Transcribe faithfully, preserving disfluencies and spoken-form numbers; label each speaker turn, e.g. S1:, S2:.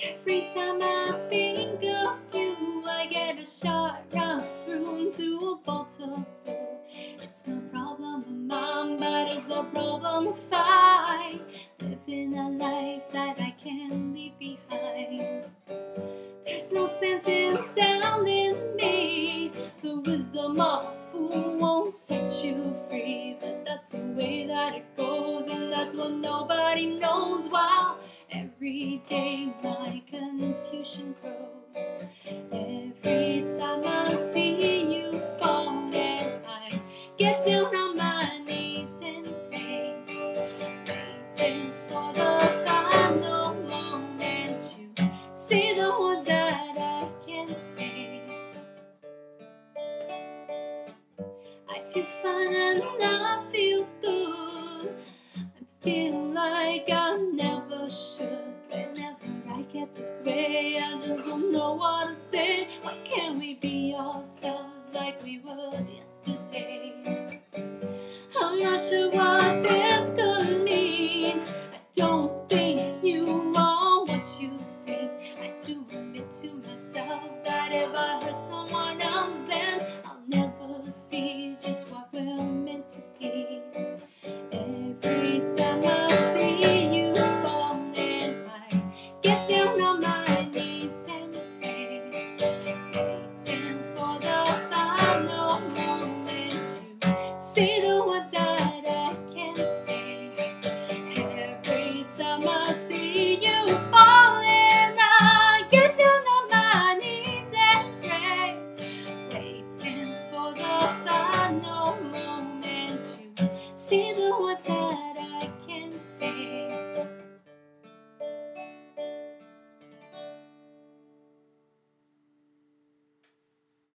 S1: Every time I think of you, I get a shot right through into a bottle of blue. It's no problem of mine, but it's a problem of I living a life that I can't leave behind. There's no sense in telling me the wisdom of a fool won't set you free, but that's the way that it goes, and that's what nobody knows. While every day my confusion grows, every time I see you falling, I get down on my knees and pray, waiting for the final moment you say the words that I can't say. I feel fine and I feel good. I feel like I never should. Whenever I get this way, I just don't know what to say. Why can't we be ourselves like we were yesterday? I'm not sure what this could mean. I don't think you are what you seem. I do admit to myself that if I hurt someone else, then I'll never see just what we're meant to be. Every time I see you falling, I get down on my knees and pray, waiting for the final moment you say the words that I can't say. Every time I